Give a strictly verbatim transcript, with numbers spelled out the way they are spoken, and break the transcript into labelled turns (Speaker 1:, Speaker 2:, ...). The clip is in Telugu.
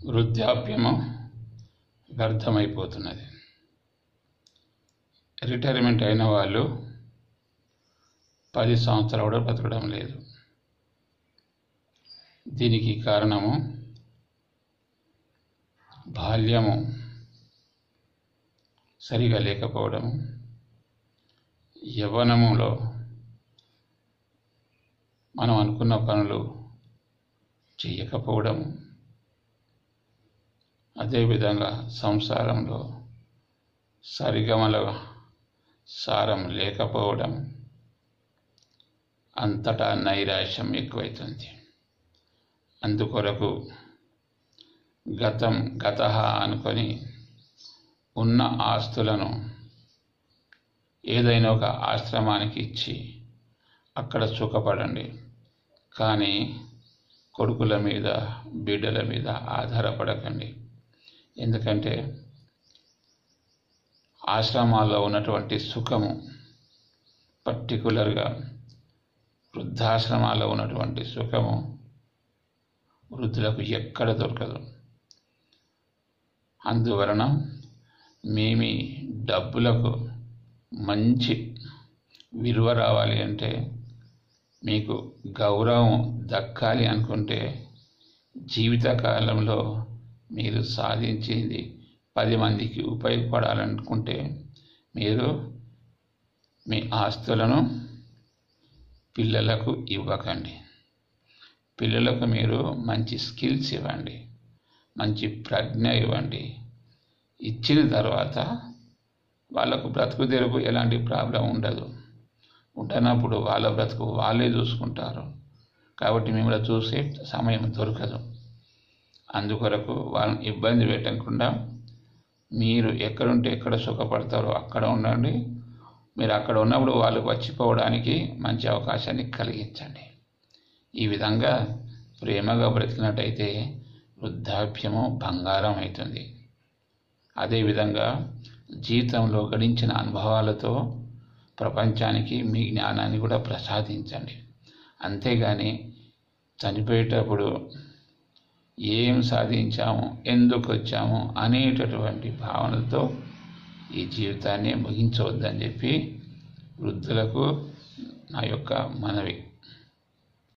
Speaker 1: వృద్ధాప్యము వ్యర్థమైపోతున్నది. రిటైర్మెంట్ అయిన వాళ్ళు పది సంవత్సరాలు కూడా బతకడం లేదు. దీనికి కారణము బాల్యము సరిగా లేకపోవడము, యవ్వనములో మనం అనుకున్న పనులు చేయకపోవడము, అదేవిధంగా సంసారంలో సరిగమల సారం లేకపోవడం, అంతటా నైరాశ్యం ఎక్కువైతుంది. అందుకొరకు గతం గతః అనుకొని ఉన్న ఆస్తులను ఏదైనా ఒక ఆశ్రమానికి ఇచ్చి అక్కడ సుఖపడండి, కానీ కొడుకుల మీద బిడ్డల మీద ఆధారపడకండి. ఎందుకంటే ఆశ్రమాల్లో ఉన్నటువంటి సుఖము, పర్టికులర్గా వృద్ధాశ్రమాల్లో ఉన్నటువంటి సుఖము వృద్ధులకు ఎక్కడ దొరకదు. అందువలన మీ మీ డబ్బులకు మంచి విలువ రావాలి అంటే, మీకు గౌరవం దక్కాలి అనుకుంటే, జీవితకాలంలో మీరు సాధించింది పది మందికి ఉపయోగపడాలనుకుంటే, మీరు మీ ఆస్తులను పిల్లలకు ఇవ్వకండి. పిల్లలకు మీరు మంచి స్కిల్స్ ఇవ్వండి, మంచి ప్రజ్ఞ ఇవ్వండి. ఇచ్చిన తర్వాత వాళ్ళకు బ్రతుకు తెరుపు ఎలాంటి ప్రాబ్లం ఉండదు. ఉంటున్నప్పుడు వాళ్ళ బ్రతుకు వాళ్ళే చూసుకుంటారు. కాబట్టి మిమ్మల్ని చూసే సమయం దొరకదు. అందుకొరకు వాళ్ళని ఇబ్బంది పెట్టకుండా మీరు ఎక్కడుంటే ఎక్కడ సుఖపడతారో అక్కడ ఉండండి. మీరు అక్కడ ఉన్నప్పుడు వాళ్ళు వచ్చిపోవడానికి మంచి అవకాశాన్ని కలిగించండి. ఈ విధంగా ప్రేమగా బ్రతికినట్టయితే వృద్ధాప్యము బంగారం అవుతుంది. అదేవిధంగా జీవితంలో గడించిన అనుభవాలతో ప్రపంచానికి మీ జ్ఞానాన్ని కూడా ప్రసాదించండి. అంతేగాని చనిపోయేటప్పుడు ఏం సాధించాము, ఎందుకు వచ్చాము అనేటటువంటి భావనలతో ఈ జీవితాన్ని ముగించవద్దని చెప్పి వృద్ధులకు నా యొక్క మనవి.